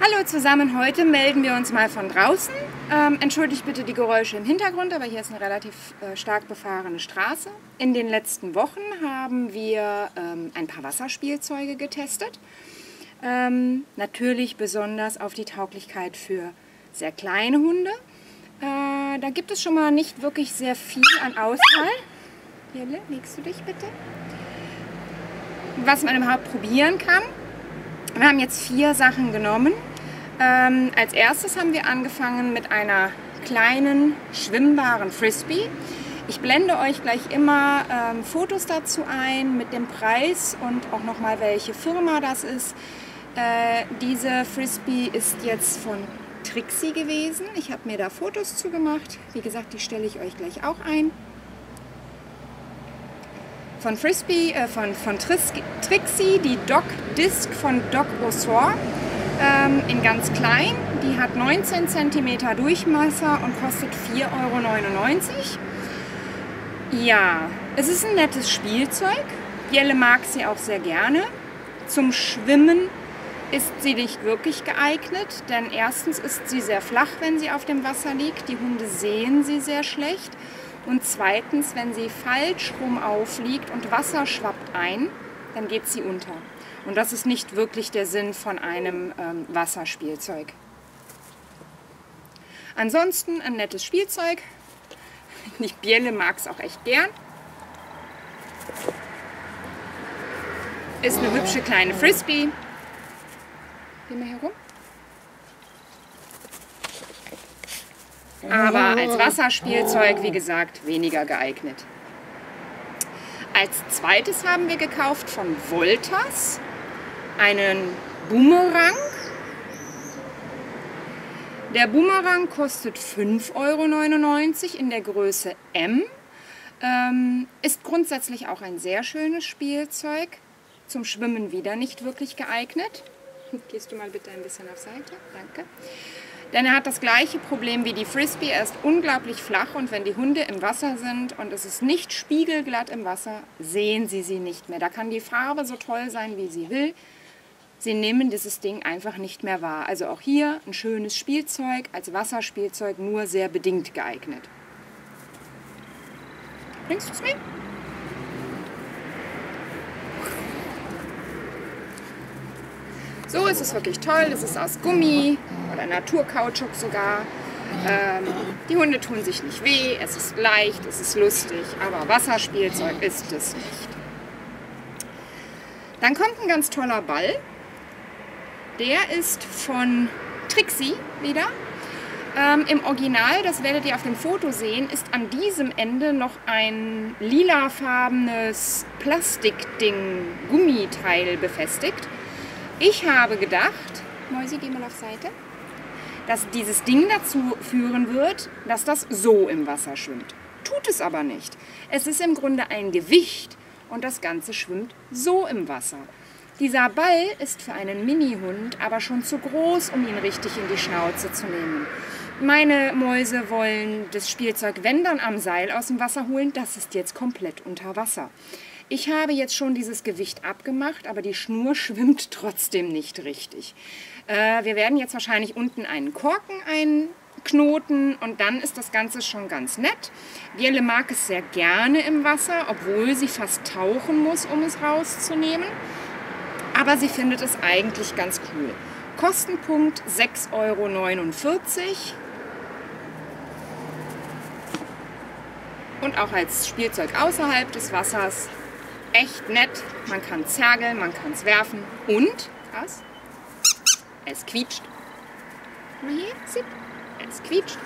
Hallo zusammen, heute melden wir uns mal von draußen. Entschuldigt bitte die Geräusche im Hintergrund, aber hier ist eine relativ stark befahrene Straße. In den letzten Wochen haben wir ein paar Wasserspielzeuge getestet. Natürlich besonders auf die Tauglichkeit für sehr kleine Hunde. Da gibt es schon mal nicht wirklich sehr viel an Auswahl. Jelle, legst du dich bitte? Was man überhaupt probieren kann. Wir haben jetzt 4 Sachen genommen. Als erstes haben wir angefangen mit einer kleinen schwimmbaren Frisbee. Ich blende euch gleich immer Fotos dazu ein mit dem Preis und auch nochmal welche Firma das ist. Diese Frisbee ist jetzt von Trixie gewesen. Ich habe mir da Fotos zugemacht. Wie gesagt, die stelle ich euch gleich auch ein. Von Frisbee, von Trixie, die Dog Disc von Dog Ossor, in ganz klein. Die hat 19 cm Durchmesser und kostet 4,99 €. Ja, es ist ein nettes Spielzeug. Jelle mag sie auch sehr gerne. Zum Schwimmen ist sie nicht wirklich geeignet, denn erstens ist sie sehr flach, wenn sie auf dem Wasser liegt. Die Hunde sehen sie sehr schlecht. Und zweitens, wenn sie falsch rum aufliegt und Wasser schwappt ein, dann geht sie unter. Und das ist nicht wirklich der Sinn von einem Wasserspielzeug. Ansonsten ein nettes Spielzeug. Bielle mag es auch echt gern. Ist eine hübsche kleine Frisbee. Gehen wir hier rum. Aber als Wasserspielzeug, wie gesagt, weniger geeignet. Als zweites haben wir gekauft von Voltas einen Boomerang. Der Boomerang kostet 5,99 € in der Größe M. Ist grundsätzlich auch ein sehr schönes Spielzeug. Zum Schwimmen wieder nicht wirklich geeignet. Gehst du mal bitte ein bisschen auf Seite? Danke. Denn er hat das gleiche Problem wie die Frisbee. Er ist unglaublich flach und wenn die Hunde im Wasser sind und es ist nicht spiegelglatt im Wasser, sehen sie nicht mehr. Da kann die Farbe so toll sein, wie sie will. Sie nehmen dieses Ding einfach nicht mehr wahr. Also auch hier ein schönes Spielzeug, als Wasserspielzeug nur sehr bedingt geeignet. Bringst du es mit? So ist es wirklich toll, es ist aus Gummi oder Naturkautschuk sogar. Die Hunde tun sich nicht weh, es ist leicht, es ist lustig, aber Wasserspielzeug ist es nicht. Dann kommt ein ganz toller Ball. Der ist von Trixie wieder. Im Original, das werdet ihr auf dem Foto sehen, ist an diesem Ende noch ein lilafarbenes Plastikding, Gummiteil befestigt. Ich habe gedacht, Mäusi, geh mal auf Seite, dass dieses Ding dazu führen wird, dass das so im Wasser schwimmt. Tut es aber nicht. Es ist im Grunde ein Gewicht und das Ganze schwimmt so im Wasser. Dieser Ball ist für einen Mini-Hund aber schon zu groß, um ihn richtig in die Schnauze zu nehmen. Meine Mäuse wollen das Spielzeug, wenn dann am Seil aus dem Wasser holen, das ist jetzt komplett unter Wasser. Ich habe jetzt schon dieses Gewicht abgemacht, aber die Schnur schwimmt trotzdem nicht richtig. Wir werden jetzt wahrscheinlich unten einen Korken einknoten und dann ist das Ganze schon ganz nett. Jelle mag es sehr gerne im Wasser, obwohl sie fast tauchen muss, um es rauszunehmen. Aber sie findet es eigentlich ganz cool. Kostenpunkt 6,49 € und auch als Spielzeug außerhalb des Wassers echt nett. Man kann zergeln, man kann es werfen und was? Es quietscht. Mal hier, sieh. Es quietscht.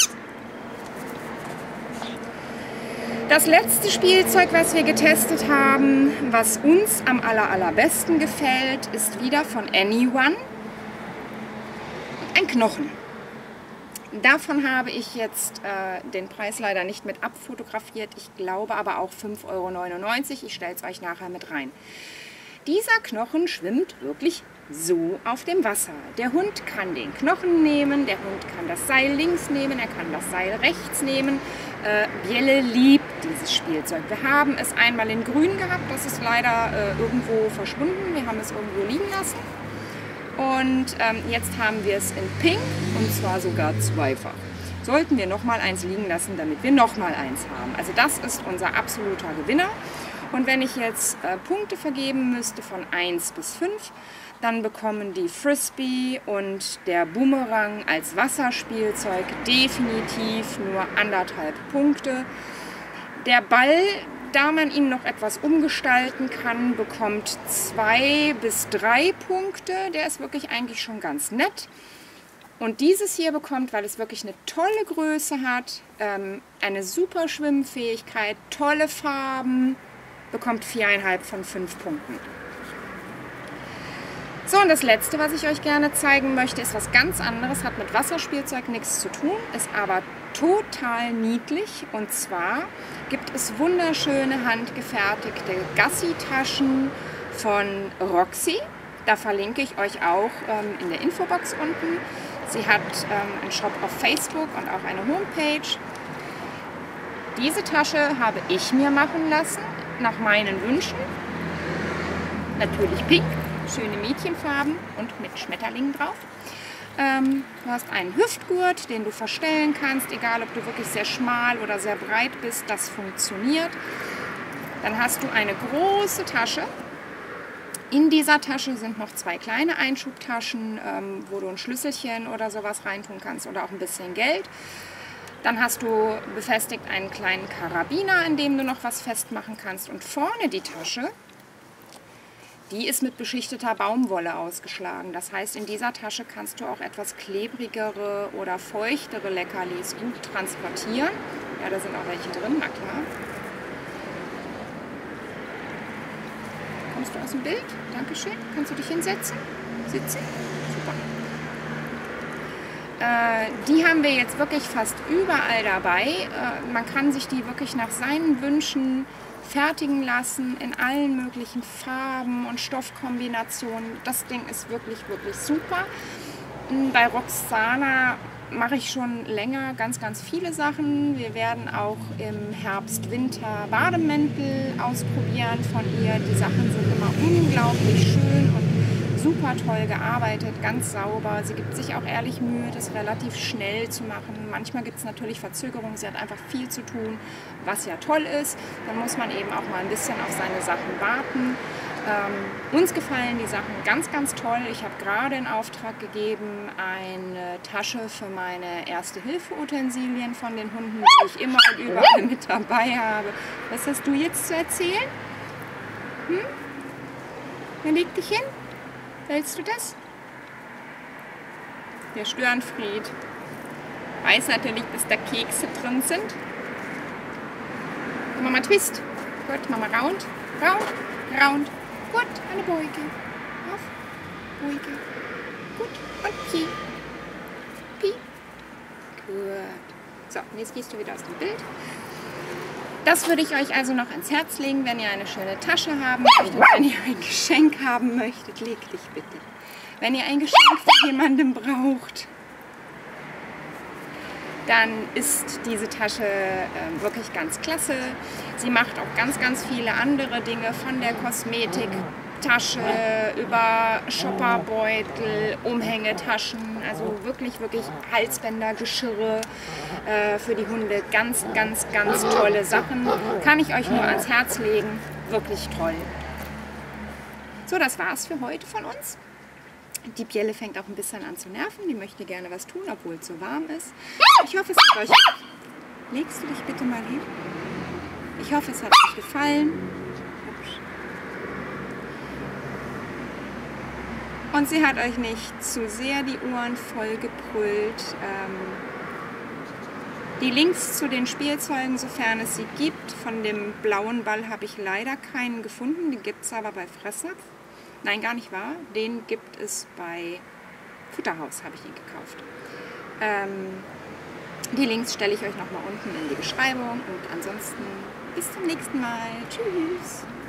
Das letzte Spielzeug, was wir getestet haben, was uns am allerbesten gefällt, ist wieder von Anyone. Ein Knochen. Davon habe ich jetzt den Preis leider nicht mit abfotografiert. Ich glaube aber auch 5,99 €. Ich stelle es euch nachher mit rein. Dieser Knochen schwimmt wirklich so auf dem Wasser. Der Hund kann den Knochen nehmen, der Hund kann das Seil links nehmen, er kann das Seil rechts nehmen. Bielle liebt dieses Spielzeug. Wir haben es einmal in grün gehabt, das ist leider irgendwo verschwunden. Wir haben es irgendwo liegen lassen. Und jetzt haben wir es in Pink und zwar sogar zweifach. Sollten wir nochmal eins liegen lassen, damit wir nochmal eins haben. Also das ist unser absoluter Gewinner. Und wenn ich jetzt Punkte vergeben müsste von 1 bis 5, dann bekommen die Frisbee und der Boomerang als Wasserspielzeug definitiv nur 1,5 Punkte. Der Ball, da man ihn noch etwas umgestalten kann, bekommt 2 bis 3 Punkte. Der ist wirklich eigentlich schon ganz nett. Und dieses hier bekommt, weil es wirklich eine tolle Größe hat, eine super Schwimmfähigkeit, tolle Farben, bekommt 4,5 von 5 Punkten. So, und das letzte, was ich euch gerne zeigen möchte, ist was ganz anderes, hat mit Wasserspielzeug nichts zu tun, ist aber total niedlich. Und zwar gibt es wunderschöne handgefertigte Gassi-Taschen von Roxy. Da verlinke ich euch auch in der Infobox unten. Sie hat einen Shop auf Facebook und auch eine Homepage. Diese Tasche habe ich mir machen lassen, nach meinen Wünschen. Natürlich pink, schöne Mädchenfarben und mit Schmetterlingen drauf. Du hast einen Hüftgurt, den du verstellen kannst, egal ob du wirklich sehr schmal oder sehr breit bist, das funktioniert. Dann hast du eine große Tasche. In dieser Tasche sind noch 2 kleine Einschubtaschen, wo du ein Schlüsselchen oder sowas reintun kannst oder auch ein bisschen Geld. Dann hast du befestigt einen kleinen Karabiner, in dem du noch was festmachen kannst. Und vorne die Tasche, die ist mit beschichteter Baumwolle ausgeschlagen. Das heißt, in dieser Tasche kannst du auch etwas klebrigere oder feuchtere Leckerlis gut transportieren. Ja, da sind auch welche drin, na klar. Kommst du aus dem Bild? Dankeschön. Kannst du dich hinsetzen? Sitzen? Super. Die haben wir jetzt wirklich fast überall dabei. Man kann sich die wirklich nach seinen Wünschen fertigen lassen, in allen möglichen Farben und Stoffkombinationen. Das Ding ist wirklich, wirklich super. Bei Roxana mache ich schon länger ganz, ganz viele Sachen. Wir werden auch im Herbst, Winter Bademäntel ausprobieren von ihr. Die Sachen sind immer unglaublich schön und super toll gearbeitet, ganz sauber. Sie gibt sich auch ehrlich Mühe, das relativ schnell zu machen. Manchmal gibt es natürlich Verzögerungen. Sie hat einfach viel zu tun, was ja toll ist. Dann muss man eben auch mal ein bisschen auf seine Sachen warten. Uns gefallen die Sachen ganz, ganz toll. Ich habe gerade in Auftrag gegeben eine Tasche für meine Erste-Hilfe-Utensilien von den Hunden, die ich immer und überall mit dabei habe. Was hast du jetzt zu erzählen? Wer legt dich hin? Willst du das? Der Störenfried weiß natürlich, dass da Kekse drin sind. Mama Twist. Gut, Mama Round. Round, Round. Gut, eine Beuge. Auf. Beuge. Gut. Und Pi. Pi. Gut. So, und jetzt gehst du wieder aus dem Bild. Das würde ich euch also noch ans Herz legen, wenn ihr eine schöne Tasche haben möchtet, wenn ihr ein Geschenk haben möchtet, leg dich bitte. Wenn ihr ein Geschenk für jemanden braucht, dann ist diese Tasche wirklich ganz klasse. Sie macht auch ganz, ganz viele andere Dinge, von der Kosmetiktasche über Shopperbeutel, Umhängetaschen, also wirklich, wirklich Halsbänder, Geschirre für die Hunde. Ganz, ganz, ganz tolle Sachen. Kann ich euch nur ans Herz legen. Wirklich toll. So, das war's für heute von uns. Die Bjelle fängt auch ein bisschen an zu nerven. Die möchte gerne was tun, obwohl es so warm ist. Ich hoffe, es hat euch... Legst du dich bitte mal hin? Ich hoffe, es hat euch gefallen. Und sie hat euch nicht zu sehr die Ohren voll gebrüllt. Die Links zu den Spielzeugen, sofern es sie gibt, von dem blauen Ball habe ich leider keinen gefunden. Den gibt es aber bei Fressnapf. Nein, gar nicht wahr. Den gibt es bei Futterhaus, habe ich ihn gekauft. Die Links stelle ich euch nochmal unten in die Beschreibung. Und ansonsten bis zum nächsten Mal. Tschüss.